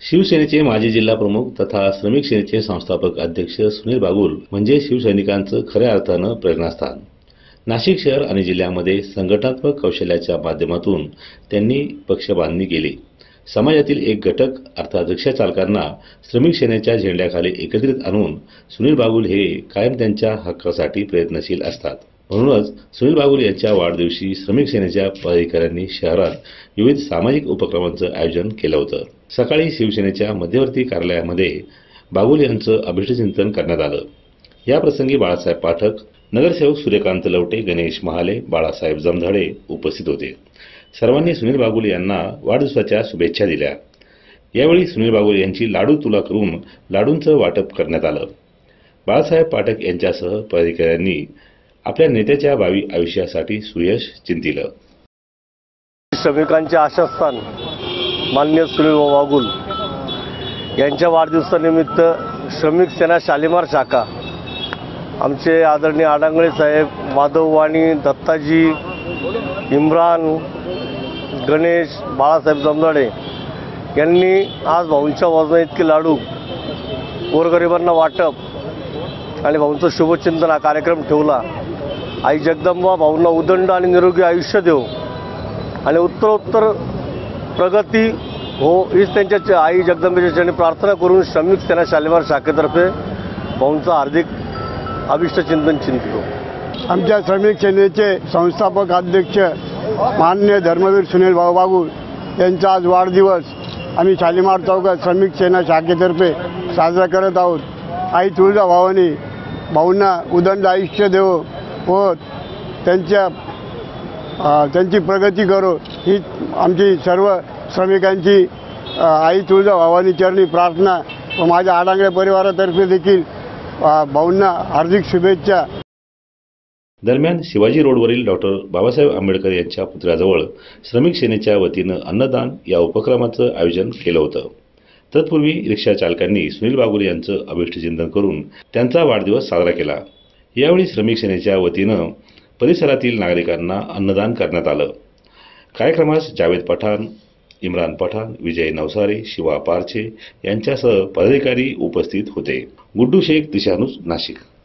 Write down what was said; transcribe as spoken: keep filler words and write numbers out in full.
शिवसेनेचे माजी जिल्हा प्रमुख तथा श्रमिक सेनेचे संस्थापक अध्यक्ष सुनील बागुल म्हणजे शिवसैनिकांचं खऱ्या अर्थानं प्रेरणास्थान। नाशिक शहर आणि जिल्ह्यामध्ये संघटनात्मक कौशल्याच्या माध्यमातून त्यांनी पक्ष बांधणी केली। समाजातील एक घटक अर्थात रिक्षा चालकांना श्रमिक सेनेच्या झेंड्याखाली एकत्रित आणून सुनील बागुल हे कायम त्यांच्या हक्कासाठी प्रयत्नशील असतात। म्हणूनच सुनील बागुल यांच्या वाढदिवशी श्रमिक सेनेच्या पदाधिकाऱ्यांनी शहरात विविध सामाजिक उपक्रमांचं आयोजन केलं होतं। सकाळी शिवसेनेच्या मध्यवर्ती कार्यालयामध्ये बागुल यांचं अभिष्टचिंतन करण्यात आलं। या प्रसंगी बाळासाहेब पाठक, नगरसेवक सूर्यकांत लवटे, गणेश महाले, बाळासाहेब जमधाडे उपस्थित होते। सर्वांनी सुनील बागुल यांना वाढदिवसाच्या शुभेच्छा दिल्या। यावेळी सुनील बागुल यांची लाडू तुला करून लाडूंचं वाटप करण्यात आलं। बाळासाहेब पाठक यांच्यासह पदाधिकाऱ्यांनी आपल्या नेत्याच्या भावी आयुष्यासाठी सुयश चिंतिलं। श्रमिकांचे आशास्थान माननीय सुनील बागुल यांच्या वाढदिवसानिमित्त श्रमिक सेना शालिमार शाखा, आमचे आदरणीय आडांगळे साहेब, माधव वाणी, दत्ताजी, इम्रान, गणेश, बाळासाहेब जमधाडे यांनी आज भाऊंच्या वजना इतके लाडू गोरगरिबांना वाटप आणि भाऊंचं शुभचिंतन हा कार्यक्रम ठेवला। आई जगदंबा भाऊंना उदंड आणि निरोगी आयुष्य देव आणि उत्तरोत्तर प्रगती हो हीच त्यांच्या आई जगदंबेच्या चरणी प्रार्थना करून श्रमिक सेना शालिमार शाखेतर्फे भाऊंचं हार्दिक अभिष्टचिंतन चिंतितो। आमच्या श्रमिक सेनेचे संस्थापक अध्यक्ष माननीय धर्मवीर सुनील भाऊ बागुल यांचा आज वाढदिवस आम्ही शालिमार चौकात श्रमिक सेना शाखेतर्फे साजरा करत आहोत। आई तुळजाभवानी भाऊंना उदंड आयुष्य देवो व त्यांच्या त्यांची प्रगती करो ही आमची सर्व श्रमिकांची आई तुळजाभवानी चरणी प्रार्थना व माझ्या आडांगळे परिवारातर्फे देखील भाऊंना हार्दिक शुभेच्छा। दरम्यान शिवाजी रोडवरील डॉक्टर बाबासाहेब आंबेडकर यांच्या पुतळ्याजवळ श्रमिक सेनेच्या वतीनं अन्नदान या उपक्रमाचं आयोजन केलं होतं। तत्पूर्वी रिक्षा चालकांनी सुनील बागुल यांचं अभिष्टचिंतन करून त्यांचा वाढदिवस साजरा केला। यावेळी श्रमिक सेनेच्या वतीनं परिसरातील नागरिकांना अन्नदान करण्यात आलं। कार्यक्रमास जावेद पठाण, इम्रान पठाण, विजय नवसारे, शिवा पारचे यांच्यासह पदाधिकारी उपस्थित होते। गुड्डू शेख, दिशा न्यूज, नाशिक।